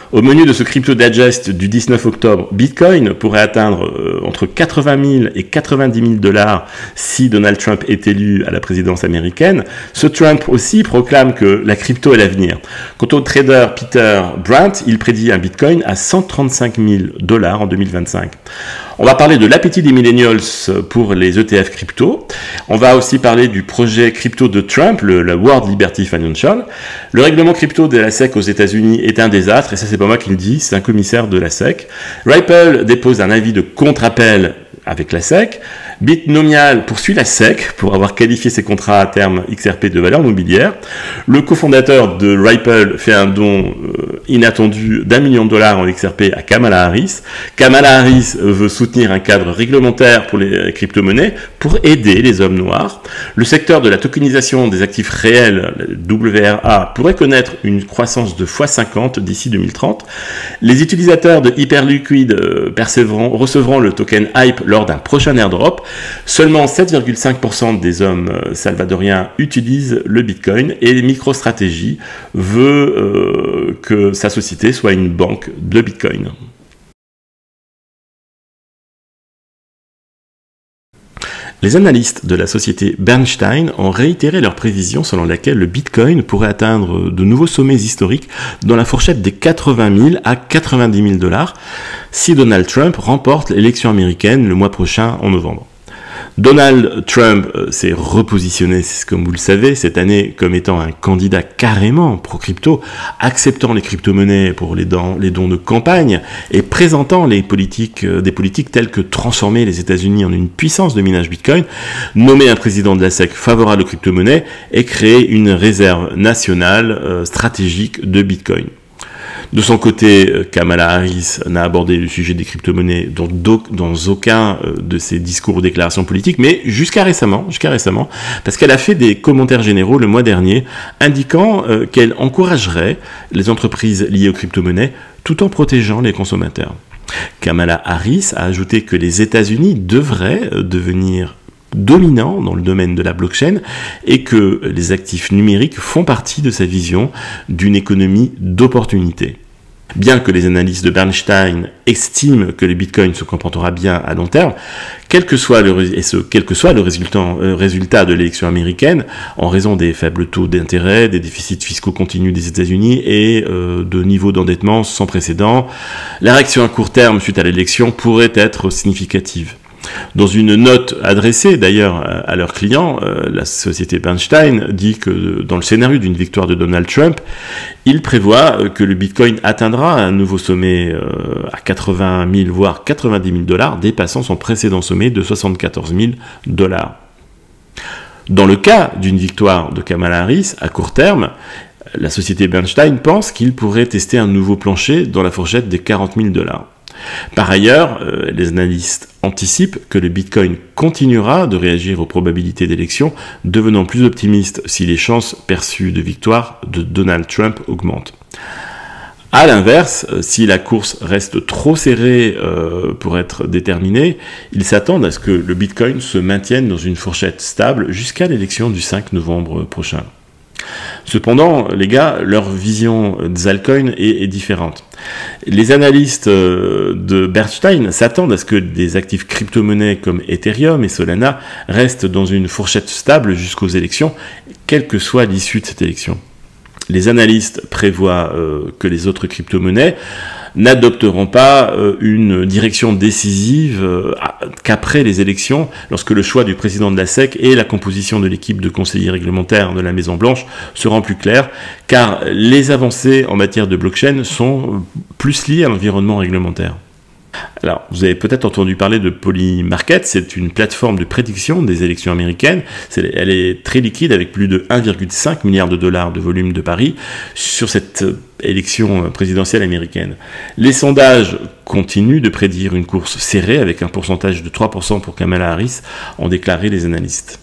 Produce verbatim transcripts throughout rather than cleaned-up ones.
Au menu de ce Crypto Digest du dix-neuf octobre, Bitcoin pourrait atteindre euh, entre quatre-vingt mille et quatre-vingt-dix mille dollars si Donald Trump est élu à la présidence américaine. Ce Trump aussi proclame que la crypto est l'avenir. Quant au trader Peter Brandt, il prédit un Bitcoin à cent trente-cinq mille dollars en deux mille vingt-cinq. On va parler de l'appétit des millennials pour les E T F crypto. On va aussi parler du projet crypto de Trump, le, le World Liberty Financial. Le règlement crypto de la S E C aux États-Unis est un désastre, et ça c'est pas moi qui le dis, c'est un commissaire de la S E C. Ripple dépose un avis de contre-appel avec la S E C. Bitnomial poursuit la S E C pour avoir qualifié ses contrats à terme X R P de valeur mobilière. Le cofondateur de Ripple fait un don euh, inattendu d'un million de dollars en X R P à Kamala Harris. Kamala Harris veut soutenir un cadre réglementaire pour les crypto-monnaies pour aider les hommes noirs. Le secteur de la tokenisation des actifs réels, W R A, pourrait connaître une croissance de fois cinquante d'ici deux mille trente. Les utilisateurs de Hyperliquid euh, recevront le token Hype lors d'un prochain airdrop. Seulement sept virgule cinq pour cent des hommes salvadoriens utilisent le Bitcoin et MicroStrategy veut euh, que sa société soit une banque de Bitcoin. Les analystes de la société Bernstein ont réitéré leur prévision selon laquelle le Bitcoin pourrait atteindre de nouveaux sommets historiques dans la fourchette des quatre-vingt mille à quatre-vingt-dix mille dollars si Donald Trump remporte l'élection américaine le mois prochain en novembre. Donald Trump euh, s'est repositionné, comme vous le savez, cette année comme étant un candidat carrément pro-crypto, acceptant les crypto-monnaies pour les, dons, les dons de campagne et présentant les politiques, euh, des politiques telles que transformer les États-Unis en une puissance de minage Bitcoin, nommer un président de la S E C favorable aux crypto-monnaies et créer une réserve nationale euh, stratégique de Bitcoin. De son côté, Kamala Harris n'a abordé le sujet des crypto-monnaies dans, dans aucun de ses discours ou déclarations politiques, mais jusqu'à récemment, jusqu'à récemment, parce qu'elle a fait des commentaires généraux le mois dernier, indiquant euh, qu'elle encouragerait les entreprises liées aux crypto-monnaies tout en protégeant les consommateurs. Kamala Harris a ajouté que les États-Unis devraient devenir dominant dans le domaine de la blockchain et que les actifs numériques font partie de sa vision d'une économie d'opportunité. Bien que les analystes de Bernstein estiment que le Bitcoin se comportera bien à long terme, quel que soit le, et ce, quel que soit le résultat, euh, résultat de l'élection américaine, en raison des faibles taux d'intérêt, des déficits fiscaux continus des États-Unis et euh, de niveaux d'endettement sans précédent, la réaction à court terme suite à l'élection pourrait être significative. Dans une note adressée d'ailleurs à leurs clients, la société Bernstein dit que dans le scénario d'une victoire de Donald Trump, il prévoit que le Bitcoin atteindra un nouveau sommet à quatre-vingt mille voire quatre-vingt-dix mille dollars, dépassant son précédent sommet de soixante-quatorze mille dollars. Dans le cas d'une victoire de Kamala Harris à court terme, la société Bernstein pense qu'il pourrait tester un nouveau plancher dans la fourchette des quarante mille dollars. Par ailleurs, euh, les analystes anticipent que le Bitcoin continuera de réagir aux probabilités d'élection, devenant plus optimiste si les chances perçues de victoire de Donald Trump augmentent. A l'inverse, si la course reste trop serrée euh, pour être déterminée, ils s'attendent à ce que le Bitcoin se maintienne dans une fourchette stable jusqu'à l'élection du cinq novembre prochain. Cependant, les gars, leur vision des altcoins est, est différente. Les analystes de Bernstein s'attendent à ce que des actifs crypto-monnaies comme Ethereum et Solana restent dans une fourchette stable jusqu'aux élections, quelle que soit l'issue de cette élection. Les analystes prévoient euh, que les autres crypto-monnaies n'adopteront pas euh, une direction décisive euh, qu'après les élections, lorsque le choix du président de la S E C et la composition de l'équipe de conseillers réglementaires de la Maison-Blanche seront plus clairs, car les avancées en matière de blockchain sont plus liées à l'environnement réglementaire. Alors, vous avez peut-être entendu parler de Polymarket, c'est une plateforme de prédiction des élections américaines. C'est, elle est très liquide avec plus de un virgule cinq milliard de dollars de volume de paris sur cette élection présidentielle américaine. Les sondages continuent de prédire une course serrée avec un pourcentage de trois pour cent pour Kamala Harris, ont déclaré les analystes.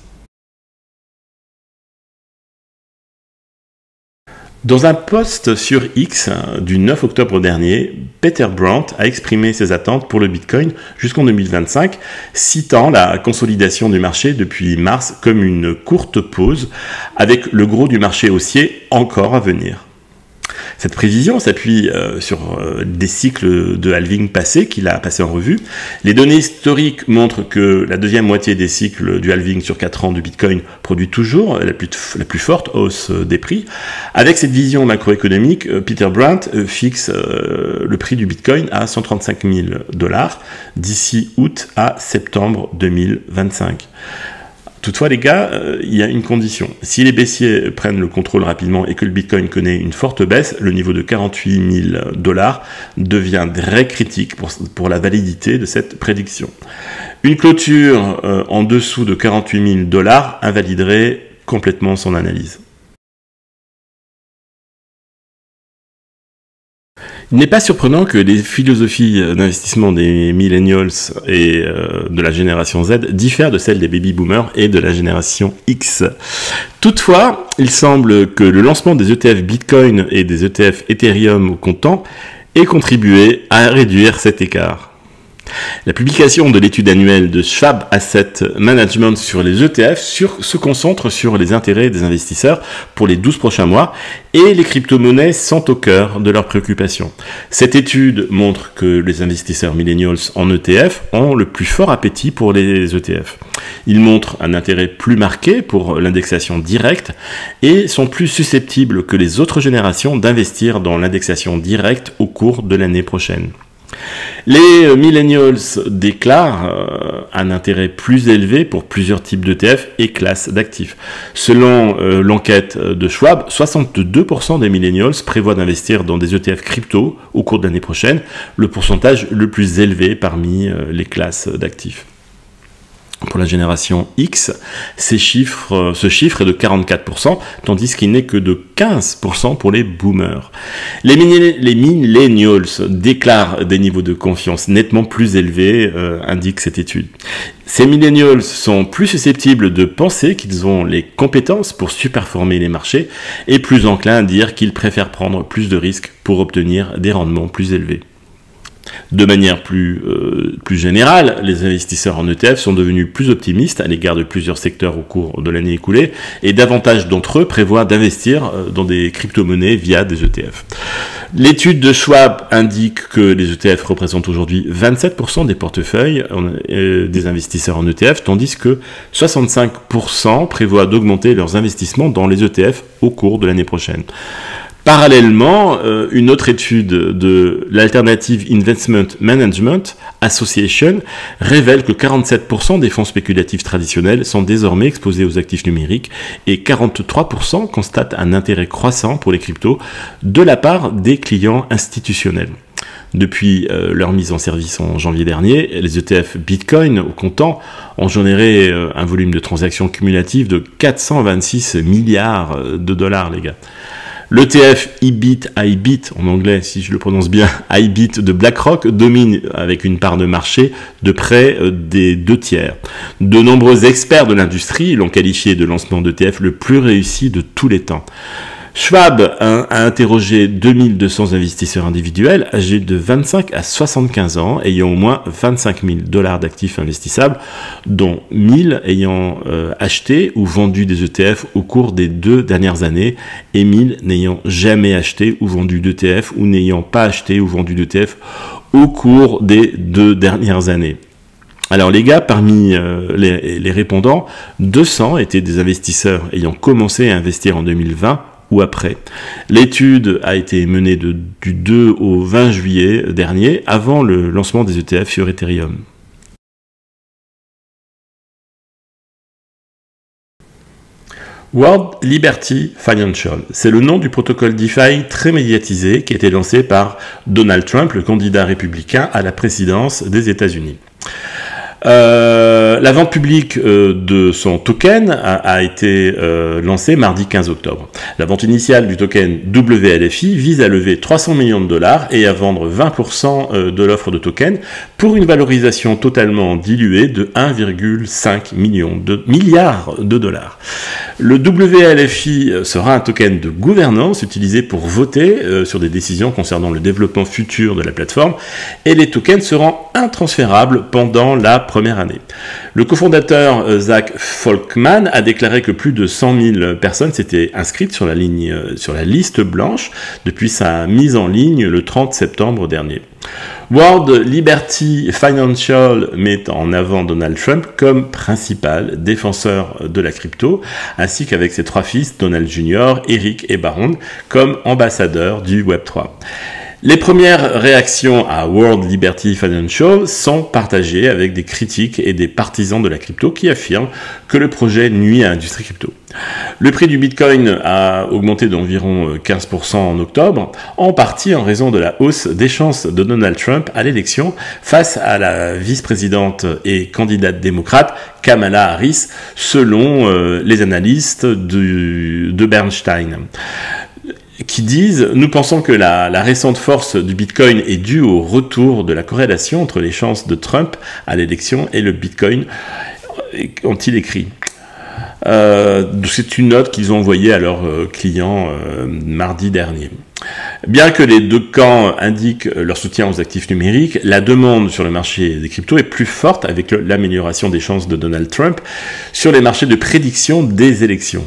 Dans un post sur X du neuf octobre dernier, Peter Brandt a exprimé ses attentes pour le Bitcoin jusqu'en deux mille vingt-cinq, citant la consolidation du marché depuis mars comme une courte pause, avec le gros du marché haussier encore à venir. Cette prévision s'appuie euh, sur euh, des cycles de halving passés qu'il a passés en revue. Les données historiques montrent que la deuxième moitié des cycles du halving sur quatre ans du Bitcoin produit toujours la plus, la plus forte hausse des prix. Avec cette vision macroéconomique, euh, Peter Brandt euh, fixe euh, le prix du Bitcoin à cent trente-cinq mille dollars d'ici août à septembre deux mille vingt-cinq. Toutefois, les gars, euh, il y a une condition. Si les baissiers prennent le contrôle rapidement et que le Bitcoin connaît une forte baisse, le niveau de quarante-huit mille dollars devient très critique pour, pour la validité de cette prédiction. Une clôture euh, en dessous de quarante-huit mille dollars invaliderait complètement son analyse. Il n'est pas surprenant que les philosophies d'investissement des millennials et euh, de la génération Z diffèrent de celles des baby boomers et de la génération X. Toutefois, il semble que le lancement des E T F Bitcoin et des E T F Ethereum au comptant ait contribué à réduire cet écart. La publication de l'étude annuelle de Schwab Asset Management sur les E T F sur, se concentre sur les intérêts des investisseurs pour les douze prochains mois et les crypto-monnaies sont au cœur de leurs préoccupations. Cette étude montre que les investisseurs millennials en E T F ont le plus fort appétit pour les E T F. Ils montrent un intérêt plus marqué pour l'indexation directe et sont plus susceptibles que les autres générations d'investir dans l'indexation directe au cours de l'année prochaine. Les millennials déclarent euh, un intérêt plus élevé pour plusieurs types d'E T F et classes d'actifs. Selon euh, l'enquête de Schwab, soixante-deux pour cent des millennials prévoient d'investir dans des E T F crypto au cours de l'année prochaine, le pourcentage le plus élevé parmi euh, les classes d'actifs. Pour la génération X, ces chiffres, ce chiffre est de quarante-quatre pour cent, tandis qu'il n'est que de quinze pour cent pour les boomers. Les, les millennials déclarent des niveaux de confiance nettement plus élevés, euh, indique cette étude. Ces millennials sont plus susceptibles de penser qu'ils ont les compétences pour surperformer les marchés et plus enclins à dire qu'ils préfèrent prendre plus de risques pour obtenir des rendements plus élevés. De manière plus, euh, plus générale, les investisseurs en E T F sont devenus plus optimistes à l'égard de plusieurs secteurs au cours de l'année écoulée et davantage d'entre eux prévoient d'investir dans des crypto-monnaies via des E T F. L'étude de Schwab indique que les E T F représentent aujourd'hui vingt-sept pour cent des portefeuilles euh, des investisseurs en E T F, tandis que soixante-cinq pour cent prévoient d'augmenter leurs investissements dans les E T F au cours de l'année prochaine. Parallèlement, euh, une autre étude de l'Alternative Investment Management Association révèle que quarante-sept pour cent des fonds spéculatifs traditionnels sont désormais exposés aux actifs numériques et quarante-trois pour cent constatent un intérêt croissant pour les cryptos de la part des clients institutionnels. Depuis euh, leur mise en service en janvier dernier, les E T F Bitcoin au comptant ont généré euh, un volume de transactions cumulatif de quatre cent vingt-six milliards de dollars, les gars. L'E T F I B I T, I B I T en anglais, si je le prononce bien, I B I T de BlackRock domine avec une part de marché de près des deux tiers. De nombreux experts de l'industrie l'ont qualifié de lancement d'E T F le plus réussi de tous les temps. Schwab a, a interrogé deux mille deux cents investisseurs individuels âgés de vingt-cinq à soixante-quinze ans ayant au moins vingt-cinq mille dollars d'actifs investissables, dont mille ayant euh, acheté ou vendu des E T F au cours des deux dernières années et mille n'ayant jamais acheté ou vendu d'E T F ou n'ayant pas acheté ou vendu d'E T F au cours des deux dernières années. Alors les gars, parmi euh, les, les répondants, deux cents étaient des investisseurs ayant commencé à investir en deux mille vingt ou après. L'étude a été menée de, du deux au vingt juillet dernier, avant le lancement des E T F sur Ethereum. World Liberty Financial, c'est le nom du protocole DeFi très médiatisé qui a été lancé par Donald Trump, le candidat républicain à la présidence des États-Unis. Euh, la vente publique euh, de son token a, a été euh, lancée mardi quinze octobre. La vente initiale du token W L F I vise à lever trois cents millions de dollars et à vendre vingt pour cent de l'offre de token pour une valorisation totalement diluée de un virgule cinq milliard de dollars. Le W L F I sera un token de gouvernance utilisé pour voter euh, sur des décisions concernant le développement futur de la plateforme et les tokens seront intransférables pendant la première année. Le cofondateur Zach Folkman a déclaré que plus de cent mille personnes s'étaient inscrites sur la, ligne, sur la liste blanche depuis sa mise en ligne le trente septembre dernier. World Liberty Financial met en avant Donald Trump comme principal défenseur de la crypto, ainsi qu'avec ses trois fils, Donald junior, Eric et Baron, comme ambassadeurs du web trois. Les premières réactions à World Liberty Financial sont partagées avec des critiques et des partisans de la crypto qui affirment que le projet nuit à l'industrie crypto. Le prix du Bitcoin a augmenté d'environ quinze pour cent en octobre, en partie en raison de la hausse des chances de Donald Trump à l'élection face à la vice-présidente et candidate démocrate Kamala Harris, selon euh, les analystes du, de Bernstein, qui disent « Nous pensons que la, la récente force du Bitcoin est due au retour de la corrélation entre les chances de Trump à l'élection et le Bitcoin », ont-ils écrit. Euh, c'est une note qu'ils ont envoyée à leurs euh, clients euh, mardi dernier. Bien que les deux camps indiquent leur soutien aux actifs numériques, la demande sur le marché des cryptos est plus forte avec l'amélioration des chances de Donald Trump sur les marchés de prédiction des élections.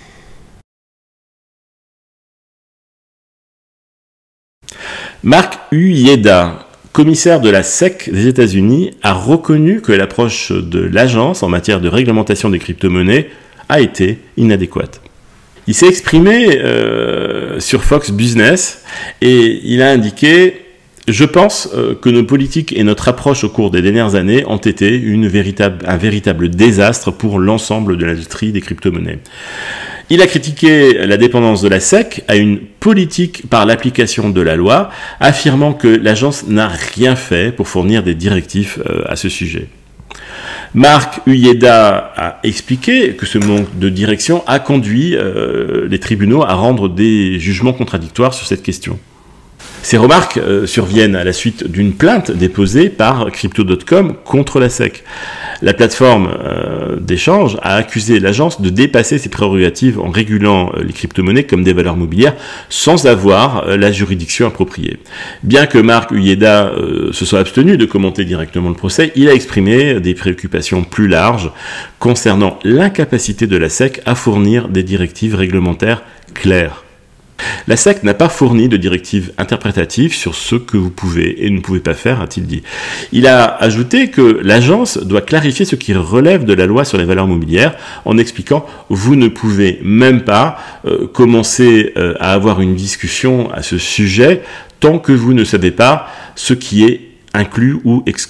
Mark Uyeda, commissaire de la S E C des États-Unis, a reconnu que l'approche de l'agence en matière de réglementation des crypto-monnaies a été inadéquate. Il s'est exprimé euh, sur Fox Business et il a indiqué « Je pense euh, que nos politiques et notre approche au cours des dernières années ont été une véritable, un véritable désastre pour l'ensemble de l'industrie des crypto-monnaies. » Il a critiqué la dépendance de la S E C à une politique par l'application de la loi, affirmant que l'agence n'a rien fait pour fournir des directives euh, à ce sujet. Mark Uyeda a expliqué que ce manque de direction a conduit euh, les tribunaux à rendre des jugements contradictoires sur cette question. Ces remarques euh, surviennent à la suite d'une plainte déposée par Crypto point com contre la S E C. La plateforme euh, d'échange a accusé l'agence de dépasser ses prérogatives en régulant euh, les crypto-monnaies comme des valeurs mobilières sans avoir euh, la juridiction appropriée. Bien que Mark Uyeda euh, se soit abstenu de commenter directement le procès, il a exprimé des préoccupations plus larges concernant l'incapacité de la S E C à fournir des directives réglementaires claires. La S E C n'a pas fourni de directives interprétatives sur ce que vous pouvez et ne pouvez pas faire, a-t-il dit. Il a ajouté que l'agence doit clarifier ce qui relève de la loi sur les valeurs mobilières en expliquant « vous ne pouvez même pas euh, commencer euh, à avoir une discussion à ce sujet tant que vous ne savez pas ce qui est inclus ou exclu ».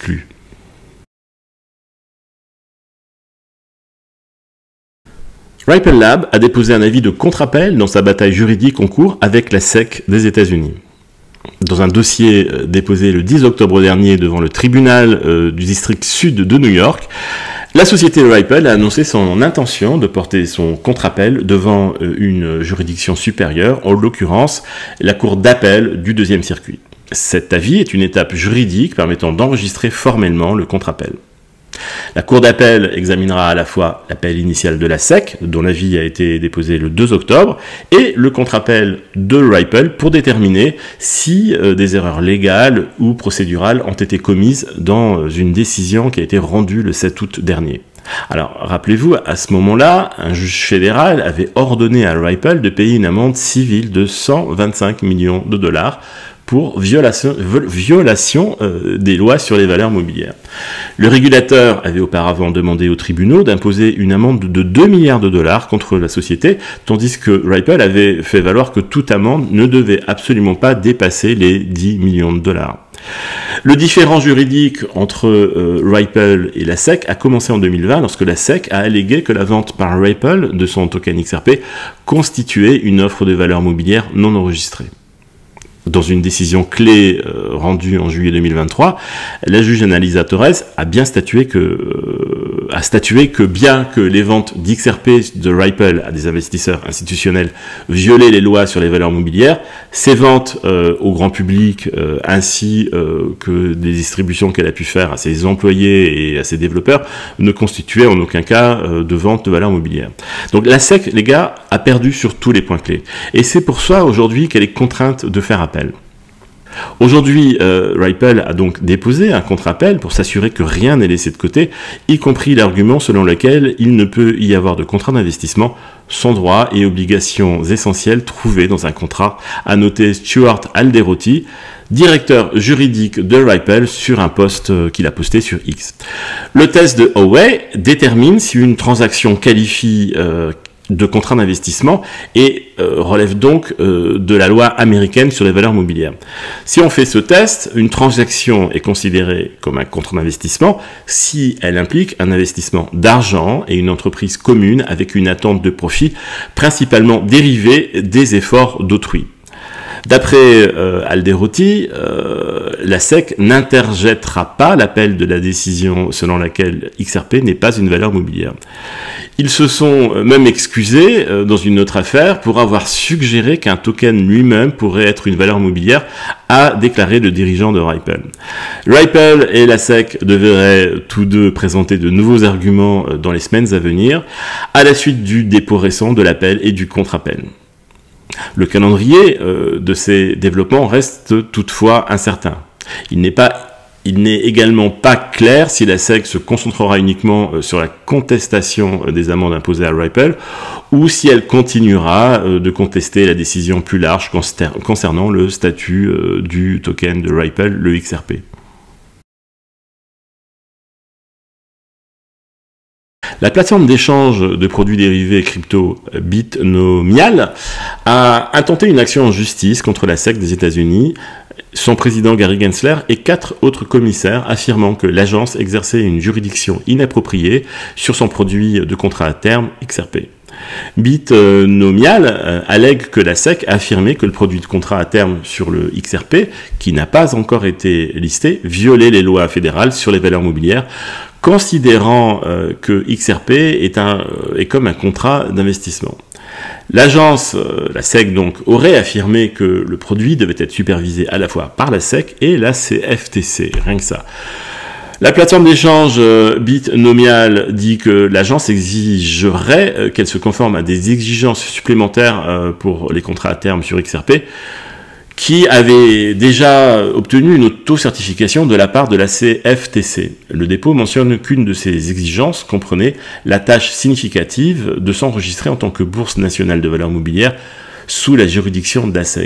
Ripple Lab a déposé un avis de contre-appel dans sa bataille juridique en cours avec la S E C des États-Unis. Dans un dossier déposé le dix octobre dernier devant le tribunal euh, du district sud de New York, la société Ripple a annoncé son intention de porter son contre-appel devant euh, une juridiction supérieure, en l'occurrence la cour d'appel du deuxième circuit. Cet avis est une étape juridique permettant d'enregistrer formellement le contre-appel. La Cour d'appel examinera à la fois l'appel initial de la S E C, dont l'avis a été déposé le deux octobre, et le contre-appel de Ripple pour déterminer si euh, des erreurs légales ou procédurales ont été commises dans une décision qui a été rendue le sept août dernier. Alors, rappelez-vous, à ce moment-là, un juge fédéral avait ordonné à Ripple de payer une amende civile de cent vingt-cinq millions de dollars pour violation, violation euh, des lois sur les valeurs mobilières. Le régulateur avait auparavant demandé aux tribunaux d'imposer une amende de deux milliards de dollars contre la société, tandis que Ripple avait fait valoir que toute amende ne devait absolument pas dépasser les dix millions de dollars. Le différend juridique entre euh, Ripple et la S E C a commencé en deux mille vingt lorsque la S E C a allégué que la vente par Ripple de son token X R P constituait une offre de valeur mobilière non enregistrée. Dans une décision clé euh, rendue en juillet deux mille vingt-trois, la juge Analisa Torres a bien statué que, euh, a statué que bien que les ventes d'X R P de Ripple à des investisseurs institutionnels violaient les lois sur les valeurs mobilières, ces ventes euh, au grand public euh, ainsi euh, que des distributions qu'elle a pu faire à ses employés et à ses développeurs ne constituaient en aucun cas euh, de vente de valeurs mobilières. Donc la S E C, les gars, a perdu sur tous les points clés. Et c'est pour ça aujourd'hui qu'elle est contrainte de faire appel. Aujourd'hui, euh, Ripple a donc déposé un contre-appel pour s'assurer que rien n'est laissé de côté, y compris l'argument selon lequel il ne peut y avoir de contrat d'investissement sans droits et obligations essentielles trouvées dans un contrat, a noté Stuart Alderoty, directeur juridique de Ripple, sur un post qu'il a posté sur X. Le test de Howey détermine si une transaction qualifie euh, de contrat d'investissement et euh, relève donc euh, de la loi américaine sur les valeurs mobilières. Si on fait ce test, une transaction est considérée comme un contrat d'investissement si elle implique un investissement d'argent et une entreprise commune avec une attente de profit principalement dérivée des efforts d'autrui. D'après euh, Alderoty, euh, la S E C n'interjettera pas l'appel de la décision selon laquelle X R P n'est pas une valeur mobilière. Ils se sont même excusés euh, dans une autre affaire pour avoir suggéré qu'un token lui-même pourrait être une valeur mobilière, a déclaré le dirigeant de Ripple. Ripple et la S E C devraient tous deux présenter de nouveaux arguments dans les semaines à venir, à la suite du dépôt récent de l'appel et du contre-appel. Le calendrier euh, de ces développements reste toutefois incertain. Il n'est pas, il n'est également pas clair si la S E C se concentrera uniquement euh, sur la contestation euh, des amendes imposées à Ripple ou si elle continuera euh, de contester la décision plus large concernant le statut euh, du token de Ripple, le X R P. La plateforme d'échange de produits dérivés crypto Bitnomial a intenté une action en justice contre la S E C des États-Unis, son président Gary Gensler et quatre autres commissaires affirmant que l'agence exerçait une juridiction inappropriée sur son produit de contrat à terme X R P. Bitnomial allègue que la S E C a affirmé que le produit de contrat à terme sur le X R P, qui n'a pas encore été listé, violait les lois fédérales sur les valeurs mobilières, considérant euh, que X R P est, un, euh, est comme un contrat d'investissement. L'agence, euh, la S E C donc, aurait affirmé que le produit devait être supervisé à la fois par la S E C et la C F T C, rien que ça. La plateforme d'échange euh, Bitnomial dit que l'agence exigerait euh, qu'elle se conforme à des exigences supplémentaires euh, pour les contrats à terme sur X R P, qui avait déjà obtenu une auto-certification de la part de la C F T C. Le dépôt mentionne qu'une de ces exigences comprenait la tâche significative de s'enregistrer en tant que bourse nationale de valeurs mobilières sous la juridiction de la S E C.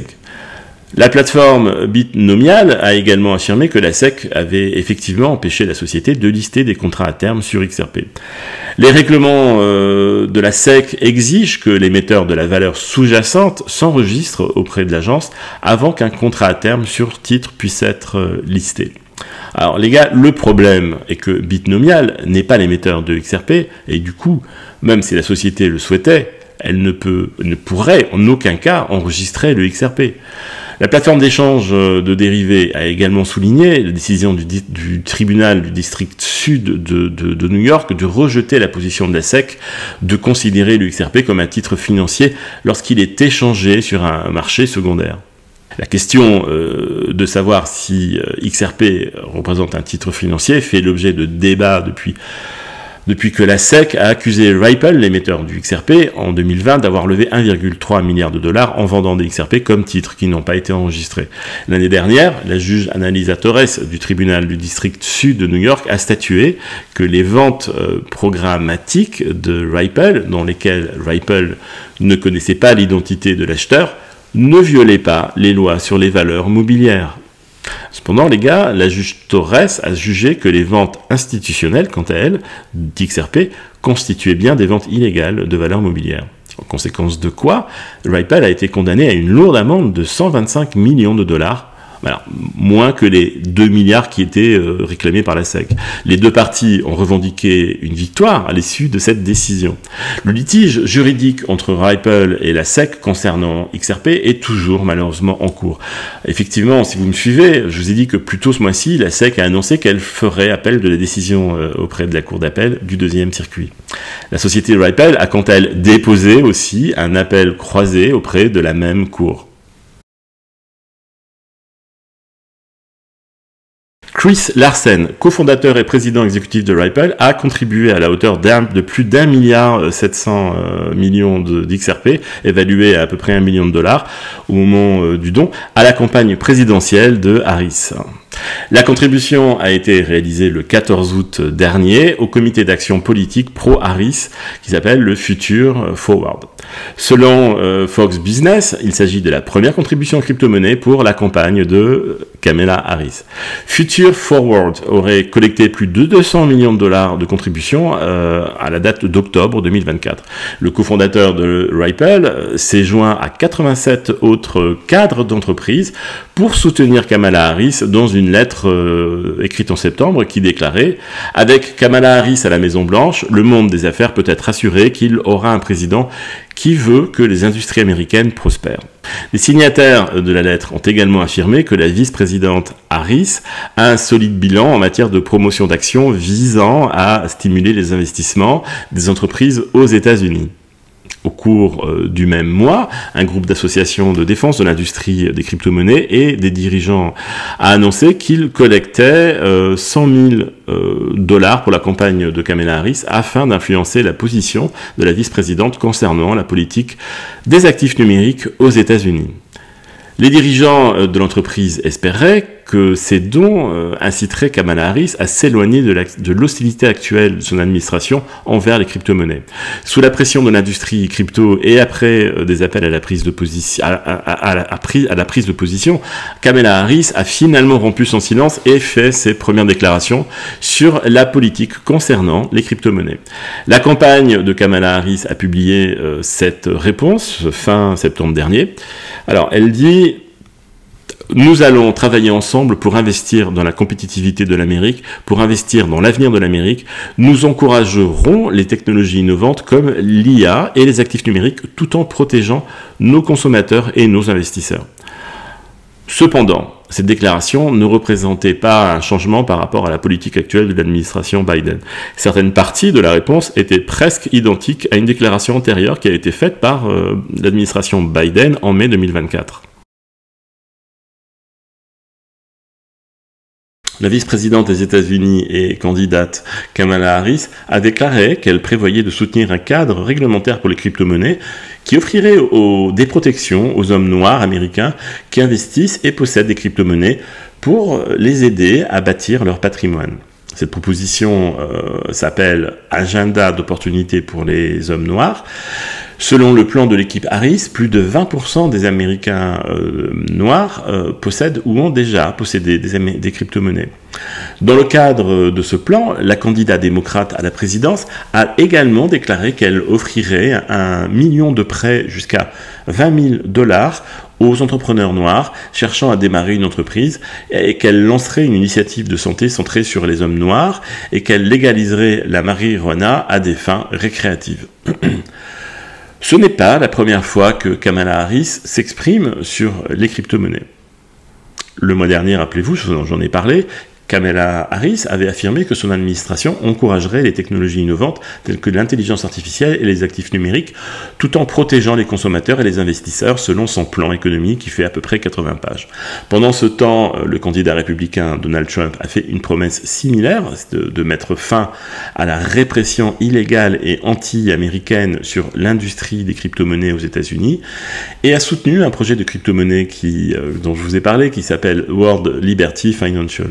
La plateforme Bitnomial a également affirmé que la S E C avait effectivement empêché la société de lister des contrats à terme sur X R P. Les règlements euh, de la S E C exigent que l'émetteur de la valeur sous-jacente s'enregistre auprès de l'agence avant qu'un contrat à terme sur titre puisse être euh, listé. Alors les gars, le problème est que Bitnomial n'est pas l'émetteur de X R P et du coup, même si la société le souhaitait, elle ne, peut, ne pourrait en aucun cas enregistrer le X R P. La plateforme d'échange de dérivés a également souligné la décision du, du tribunal du district sud de, de, de New York de rejeter la position de la S E C de considérer le X R P comme un titre financier lorsqu'il est échangé sur un marché secondaire. La question euh, de savoir si euh, X R P représente un titre financier fait l'objet de débats depuis Depuis que la S E C a accusé Ripple, l'émetteur du X R P, en deux mille vingt d'avoir levé un virgule trois milliard de dollars en vendant des X R P comme titres qui n'ont pas été enregistrés. L'année dernière, la juge Annalisa Torres du tribunal du district sud de New York a statué que les ventes euh, programmatiques de Ripple, dans lesquelles Ripple ne connaissait pas l'identité de l'acheteur, ne violaient pas les lois sur les valeurs mobilières. Cependant, les gars, la juge Torres a jugé que les ventes institutionnelles, quant à elles, d'X R P, constituaient bien des ventes illégales de valeurs mobilières. En conséquence de quoi, Ripple a été condamné à une lourde amende de cent vingt-cinq millions de dollars, alors, moins que les deux milliards qui étaient euh, réclamés par la S E C. Les deux parties ont revendiqué une victoire à l'issue de cette décision. Le litige juridique entre Ripple et la S E C concernant X R P est toujours malheureusement en cours. Effectivement, si vous me suivez, je vous ai dit que plus tôt ce mois-ci, la S E C a annoncé qu'elle ferait appel de la décision euh, auprès de la cour d'appel du deuxième circuit. La société Ripple a quant à elle déposé aussi un appel croisé auprès de la même cour. Chris Larsen, cofondateur et président exécutif de Ripple, a contribué à la hauteur de plus d'un milliard sept cents millions d'X R P, évalué à à peu près un million de dollars au moment du don, à la campagne présidentielle de Harris. La contribution a été réalisée le quatorze août dernier au comité d'action politique pro-Harris qui s'appelle le Future Forward. Selon euh, Fox Business, il s'agit de la première contribution en crypto-monnaie pour la campagne de Kamala Harris. Future Forward aurait collecté plus de deux cents millions de dollars de contributions euh, à la date d'octobre deux mille vingt-quatre. Le cofondateur de Ripple s'est joint à quatre-vingt-sept autres cadres d'entreprise pour soutenir Kamala Harris dans une lettre euh, écrite en septembre qui déclarait « Avec Kamala Harris à la Maison-Blanche, le monde des affaires peut être assuré qu'il aura un président qui veut que les industries américaines prospèrent. » Les signataires de la lettre ont également affirmé que la vice-présidente Harris a un solide bilan en matière de promotion d'actions visant à stimuler les investissements des entreprises aux États-Unis. Au cours euh, du même mois, un groupe d'associations de défense de l'industrie des crypto-monnaies et des dirigeants a annoncé qu'il collectait euh, cent mille euh, dollars pour la campagne de Kamala Harris afin d'influencer la position de la vice-présidente concernant la politique des actifs numériques aux États-Unis. Les dirigeants de l'entreprise espéraient que ces dons euh, inciteraient Kamala Harris à s'éloigner de l'hostilité actuelle de son administration envers les crypto-monnaies. Sous la pression de l'industrie crypto et après euh, des appels à la prise de position, à, à, à, à, à, à la prise de position, Kamala Harris a finalement rompu son silence et fait ses premières déclarations sur la politique concernant les crypto-monnaies. La campagne de Kamala Harris a publié euh, cette réponse fin septembre dernier. Alors, elle dit: nous allons travailler ensemble pour investir dans la compétitivité de l'Amérique, pour investir dans l'avenir de l'Amérique. Nous encouragerons les technologies innovantes comme l'I A et les actifs numériques tout en protégeant nos consommateurs et nos investisseurs. Cependant, cette déclaration ne représentait pas un changement par rapport à la politique actuelle de l'administration Biden. Certaines parties de la réponse étaient presque identiques à une déclaration antérieure qui a été faite par euh, l'administration Biden en mai deux mille vingt-quatre. La vice-présidente des États-Unis et candidate Kamala Harris a déclaré qu'elle prévoyait de soutenir un cadre réglementaire pour les crypto-monnaies qui offrirait aux, des protections aux hommes noirs américains qui investissent et possèdent des crypto-monnaies pour les aider à bâtir leur patrimoine. Cette proposition euh, s'appelle « Agenda d'opportunités pour les hommes noirs ». Selon le plan de l'équipe Harris, plus de vingt pour cent des Américains euh, noirs euh, possèdent ou ont déjà possédé des, des crypto-monnaies. Dans le cadre de ce plan, la candidate démocrate à la présidence a également déclaré qu'elle offrirait un million de prêts jusqu'à vingt mille dollars aux entrepreneurs noirs cherchant à démarrer une entreprise et qu'elle lancerait une initiative de santé centrée sur les hommes noirs et qu'elle légaliserait la marijuana à des fins récréatives. Ce n'est pas la première fois que Kamala Harris s'exprime sur les crypto-monnaies. Le mois dernier, rappelez-vous, j'en ai parlé, Kamala Harris avait affirmé que son administration encouragerait les technologies innovantes telles que l'intelligence artificielle et les actifs numériques, tout en protégeant les consommateurs et les investisseurs selon son plan économique qui fait à peu près quatre-vingts pages. Pendant ce temps, le candidat républicain Donald Trump a fait une promesse similaire de, de mettre fin à la répression illégale et anti-américaine sur l'industrie des crypto-monnaies aux États-Unis et a soutenu un projet de crypto-monnaie qui, euh, dont je vous ai parlé qui s'appelle World Liberty Financial.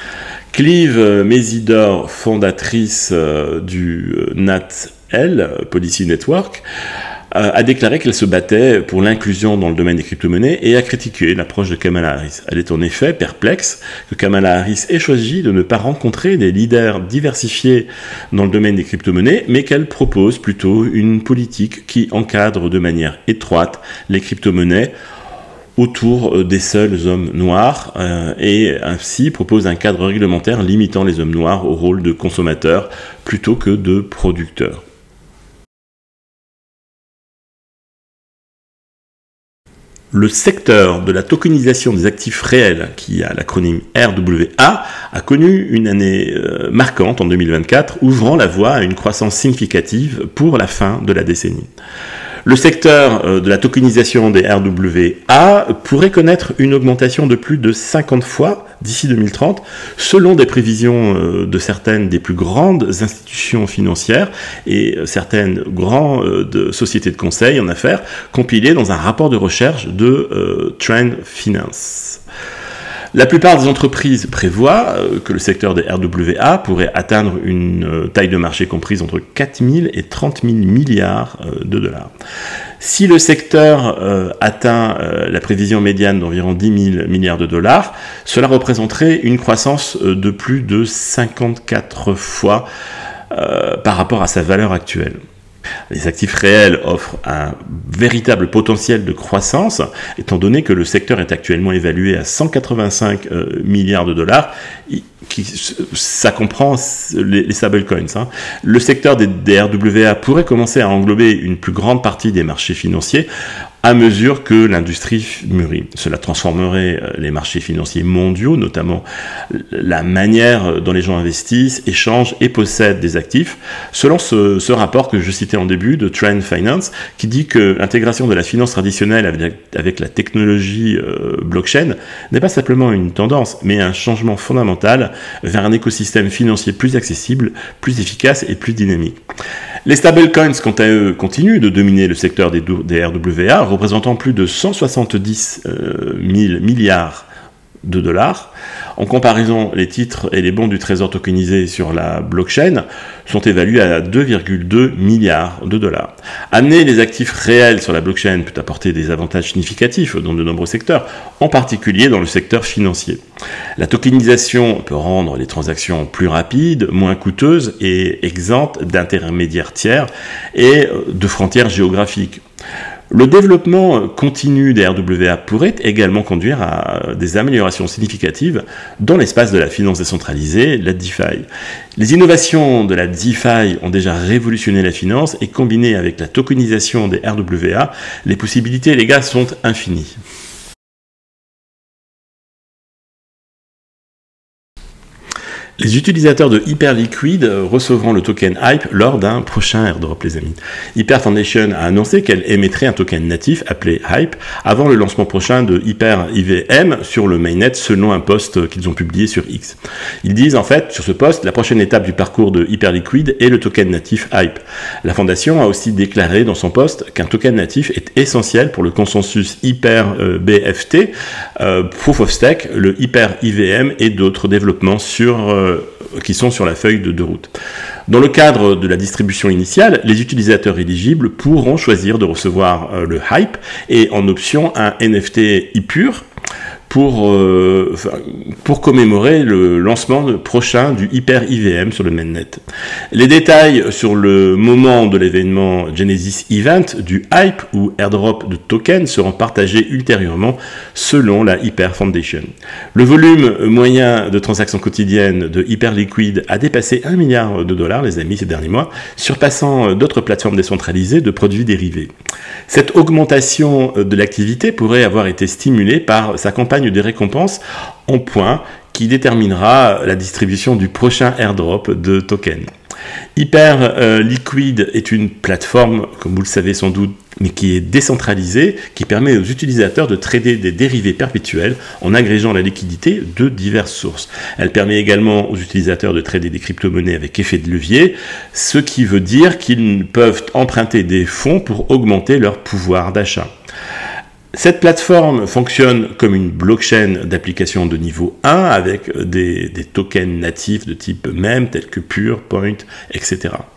Clive Mesidor, fondatrice euh, du euh, N A T L, Policy Network, euh, a déclaré qu'elle se battait pour l'inclusion dans le domaine des crypto-monnaies et a critiqué l'approche de Kamala Harris. Elle est en effet perplexe que Kamala Harris ait choisi de ne pas rencontrer des leaders diversifiés dans le domaine des crypto-monnaies, mais qu'elle propose plutôt une politique qui encadre de manière étroite les crypto-monnaies autour des seuls hommes noirs euh, et ainsi propose un cadre réglementaire limitant les hommes noirs au rôle de consommateurs plutôt que de producteurs. Le secteur de la tokenisation des actifs réels, qui a l'acronyme R W A, a connu une année euh, marquante en deux mille vingt-quatre, ouvrant la voie à une croissance significative pour la fin de la décennie. Le secteur de la tokenisation des R W A pourrait connaître une augmentation de plus de cinquante fois d'ici deux mille trente, selon des prévisions de certaines des plus grandes institutions financières et certaines grandes sociétés de conseil en affaires, compilées dans un rapport de recherche de euh, Trend Finance. La plupart des entreprises prévoient que le secteur des R W A pourrait atteindre une taille de marché comprise entre quatre mille et trente mille milliards de dollars. Si le secteur euh, atteint euh, la prévision médiane d'environ dix mille milliards de dollars, cela représenterait une croissance de plus de cinquante-quatre fois euh, par rapport à sa valeur actuelle. Les actifs réels offrent un véritable potentiel de croissance, étant donné que le secteur est actuellement évalué à cent quatre-vingt-cinq euh, milliards de dollars. Qui, ça comprend les, les stablecoins. Hein. Le secteur des, des R W A pourrait commencer à englober une plus grande partie des marchés financiers à mesure que l'industrie mûrit. Cela transformerait les marchés financiers mondiaux, notamment la manière dont les gens investissent, échangent et possèdent des actifs, selon ce, ce rapport que je citais en début de Trend Finance, qui dit que l'intégration de la finance traditionnelle avec, avec la technologie euh, blockchain n'est pas simplement une tendance, mais un changement fondamental vers un écosystème financier plus accessible, plus efficace et plus dynamique. Les stablecoins, quant à eux, continuent de dominer le secteur des, des R W A, représentant plus de cent soixante-dix mille milliards de dollars. En comparaison, les titres et les bons du trésor tokenisés sur la blockchain sont évalués à deux virgule deux milliards de dollars. Amener les actifs réels sur la blockchain peut apporter des avantages significatifs dans de nombreux secteurs, en particulier dans le secteur financier. La tokenisation peut rendre les transactions plus rapides, moins coûteuses et exemptes d'intermédiaires tiers et de frontières géographiques. Le développement continu des R W A pourrait également conduire à des améliorations significatives dans l'espace de la finance décentralisée, la DeFi. Les innovations de la DeFi ont déjà révolutionné la finance et combinées avec la tokenisation des R W A, les possibilités, les gars, sont infinies. Les utilisateurs de Hyperliquid recevront le token Hype lors d'un prochain airdrop, les amis. Hyper Foundation a annoncé qu'elle émettrait un token natif appelé Hype avant le lancement prochain de Hyper I V M sur le mainnet selon un post qu'ils ont publié sur X. Ils disent en fait sur ce post la prochaine étape du parcours de Hyperliquid est le token natif Hype. La fondation a aussi déclaré dans son post qu'un token natif est essentiel pour le consensus Hyper euh, B F T, euh, Proof of Stake, le Hyper I V M et d'autres développements sur euh, qui sont sur la feuille de, de route. Dans le cadre de la distribution initiale, les utilisateurs éligibles pourront choisir de recevoir euh, le Hype et en option un N F T Hypur pour, euh, pour commémorer le lancement prochain du Hyper I V M sur le mainnet. Les détails sur le moment de l'événement Genesis Event du Hype ou airdrop de tokens seront partagés ultérieurement selon la Hyper Foundation. Le volume moyen de transactions quotidiennes de Hyperliquid a dépassé un milliard de dollars, les amis, ces derniers mois, surpassant d'autres plateformes décentralisées de produits dérivés. Cette augmentation de l'activité pourrait avoir été stimulée par sa campagne des récompenses en points qui déterminera la distribution du prochain airdrop de tokens. Hyperliquid euh, est une plateforme, comme vous le savez sans doute, mais qui est décentralisée, qui permet aux utilisateurs de trader des dérivés perpétuels en agrégeant la liquidité de diverses sources. Elle permet également aux utilisateurs de trader des crypto-monnaies avec effet de levier, ce qui veut dire qu'ils peuvent emprunter des fonds pour augmenter leur pouvoir d'achat. Cette plateforme fonctionne comme une blockchain d'application de niveau un avec des, des tokens natifs de type meme tels que Pure, Point, et cetera.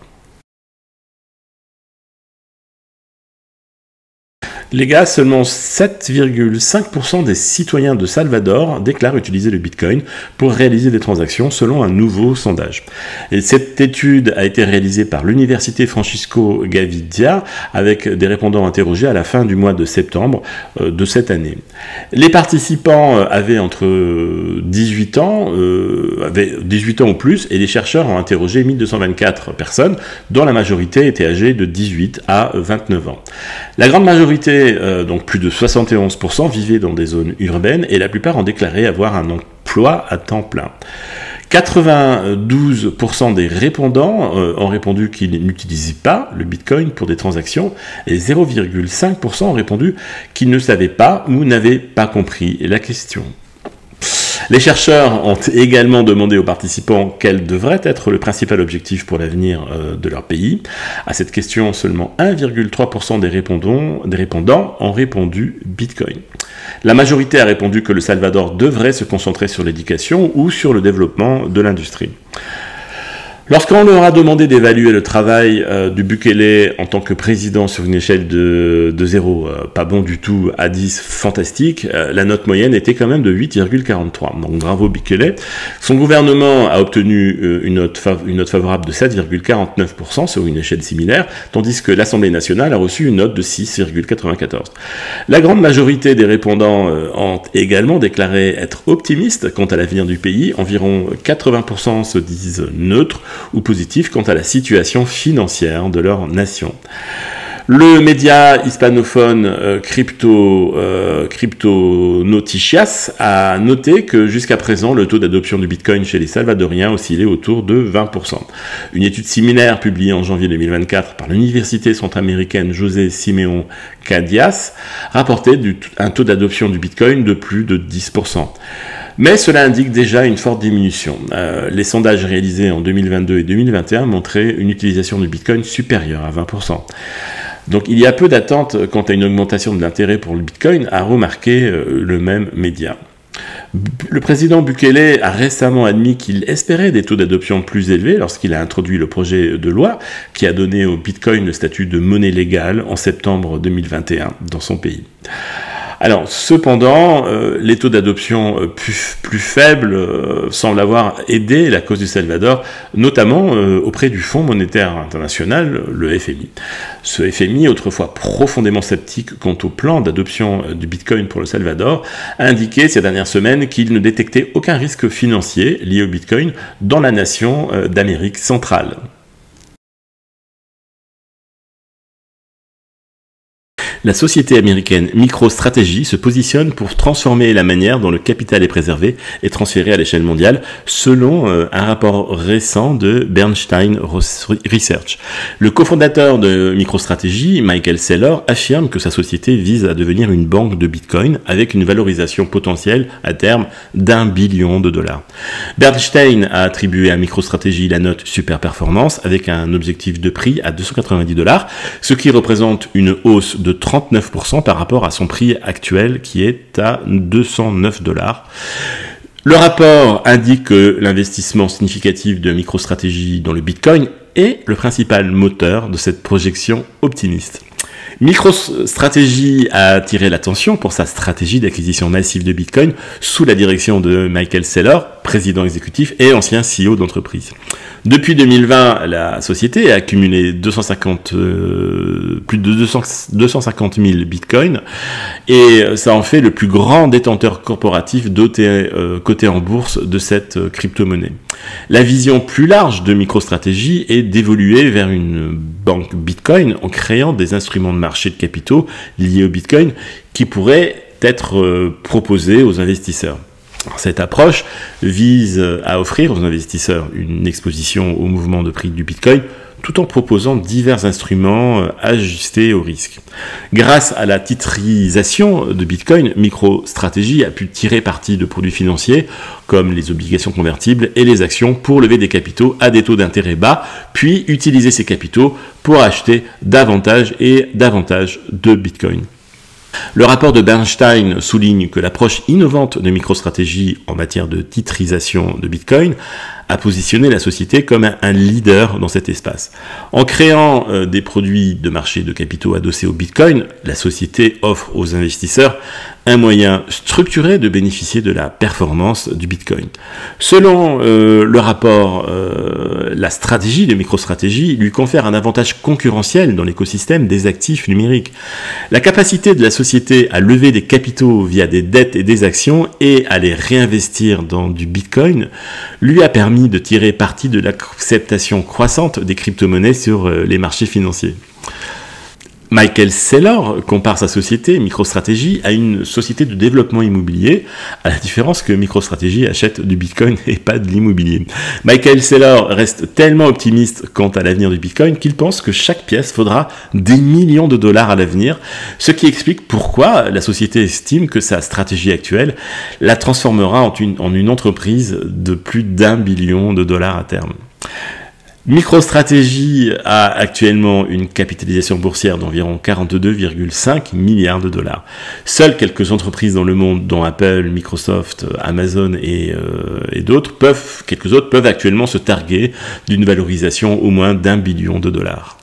Les gars, seulement sept virgule cinq pour cent des citoyens de Salvador déclarent utiliser le Bitcoin pour réaliser des transactions selon un nouveau sondage. Et cette étude a été réalisée par l'Université Francisco Gavidia avec des répondants interrogés à la fin du mois de septembre de cette année. Les participants avaient entre dix-huit ans, euh, avaient dix-huit ans ou plus, et les chercheurs ont interrogé mille deux cent vingt-quatre personnes, dont la majorité était âgée de dix-huit à vingt-neuf ans. La grande majorité, euh, donc plus de soixante et onze pour cent, vivaient dans des zones urbaines et la plupart ont déclaré avoir un emploi à temps plein. quatre-vingt-douze pour cent des répondants euh, ont répondu qu'ils n'utilisaient pas le Bitcoin pour des transactions et zéro virgule cinq pour cent ont répondu qu'ils ne savaient pas ou n'avaient pas compris la question. Les chercheurs ont également demandé aux participants quel devrait être le principal objectif pour l'avenir euh, de leur pays. À cette question, seulement un virgule trois pour cent des répondants, des répondants ont répondu Bitcoin. La majorité a répondu que le Salvador devrait se concentrer sur l'éducation ou sur le développement de l'industrie. Lorsqu'on leur a demandé d'évaluer le travail euh, du Bukele en tant que président sur une échelle de, de zéro, euh, pas bon du tout, à dix, fantastique, euh, la note moyenne était quand même de huit virgule quarante-trois. Donc bravo Bukele. Son gouvernement a obtenu euh, une, note une note favorable de sept virgule quarante-neuf pour cent sur une échelle similaire, tandis que l'Assemblée nationale a reçu une note de six virgule quatre-vingt-quatorze. La grande majorité des répondants euh, ont également déclaré être optimistes quant à l'avenir du pays. Environ quatre-vingts pour cent se disent neutres ou positifs quant à la situation financière de leur nation. Le média hispanophone euh, Crypto, euh, Crypto Noticias a noté que jusqu'à présent, le taux d'adoption du Bitcoin chez les Salvadoriens oscillait autour de vingt pour cent. Une étude similaire publiée en janvier deux mille vingt-quatre par l'université centra-américaine José Simeón Cadias rapportait du, un taux d'adoption du Bitcoin de plus de dix pour cent. Mais cela indique déjà une forte diminution. Euh, les sondages réalisés en deux mille vingt-deux et deux mille vingt et un montraient une utilisation du Bitcoin supérieure à vingt pour cent. Donc il y a peu d'attente quant à une augmentation de l'intérêt pour le Bitcoin, a remarqué euh, le même média. Le président Bukele a récemment admis qu'il espérait des taux d'adoption plus élevés lorsqu'il a introduit le projet de loi qui a donné au Bitcoin le statut de monnaie légale en septembre deux mille vingt et un dans son pays. Alors, cependant, euh, les taux d'adoption euh, plus, plus faibles euh, semblent avoir aidé la cause du Salvador, notamment euh, auprès du Fonds monétaire international, le F M I. Ce F M I, autrefois profondément sceptique quant au plan d'adoption euh, du Bitcoin pour le Salvador, a indiqué ces dernières semaines qu'il ne détectait aucun risque financier lié au Bitcoin dans la nation euh, d'Amérique centrale. La société américaine MicroStrategy se positionne pour transformer la manière dont le capital est préservé et transféré à l'échelle mondiale, selon euh, un rapport récent de Bernstein Research. Le cofondateur de MicroStrategy, Michael Saylor, affirme que sa société vise à devenir une banque de Bitcoin avec une valorisation potentielle à terme d'un billion de dollars. Bernstein a attribué à MicroStrategy la note super performance avec un objectif de prix à deux cent quatre-vingt-dix dollars, ce qui représente une hausse de trente-neuf pour cent par rapport à son prix actuel qui est à deux cent neuf dollars. Le rapport indique que l'investissement significatif de MicroStrategy dans le Bitcoin est le principal moteur de cette projection optimiste. MicroStrategy a attiré l'attention pour sa stratégie d'acquisition massive de Bitcoin sous la direction de Michael Saylor, président exécutif et ancien C E O d'entreprise. Depuis deux mille vingt, la société a accumulé deux cent cinquante, euh, plus de deux cents, deux cent cinquante mille bitcoins et ça en fait le plus grand détenteur corporatif doté, euh, coté en bourse de cette euh, crypto-monnaie. La vision plus large de MicroStrategy est d'évoluer vers une banque Bitcoin en créant des instruments de marché de capitaux liés au Bitcoin qui pourraient être euh, proposés aux investisseurs. Cette approche vise à offrir aux investisseurs une exposition au mouvement de prix du Bitcoin tout en proposant divers instruments ajustés au risque. Grâce à la titrisation de Bitcoin, MicroStrategy a pu tirer parti de produits financiers comme les obligations convertibles et les actions pour lever des capitaux à des taux d'intérêt bas, puis utiliser ces capitaux pour acheter davantage et davantage de Bitcoin. Le rapport de Bernstein souligne que l'approche innovante de MicroStrategy en matière de titrisation de Bitcoin a positionné la société comme un leader dans cet espace. En créant euh, des produits de marché de capitaux adossés au Bitcoin, la société offre aux investisseurs un moyen structuré de bénéficier de la performance du Bitcoin. Selon euh, le rapport, euh, la stratégie de MicroStrategy lui confère un avantage concurrentiel dans l'écosystème des actifs numériques. La capacité de la société à lever des capitaux via des dettes et des actions et à les réinvestir dans du Bitcoin lui a permis de tirer parti de l'acceptation croissante des crypto-monnaies sur les marchés financiers. Michael Saylor compare sa société, MicroStrategy, à une société de développement immobilier, à la différence que MicroStrategy achète du Bitcoin et pas de l'immobilier. Michael Saylor reste tellement optimiste quant à l'avenir du Bitcoin qu'il pense que chaque pièce vaudra des millions de dollars à l'avenir, ce qui explique pourquoi la société estime que sa stratégie actuelle la transformera en une, en une entreprise de plus d'un billion de dollars à terme. MicroStrategy a actuellement une capitalisation boursière d'environ quarante-deux virgule cinq milliards de dollars. Seules quelques entreprises dans le monde, dont Apple, Microsoft, Amazon et, euh, et d'autres, peuvent, quelques autres peuvent actuellement se targuer d'une valorisation au moins d'un billion de dollars.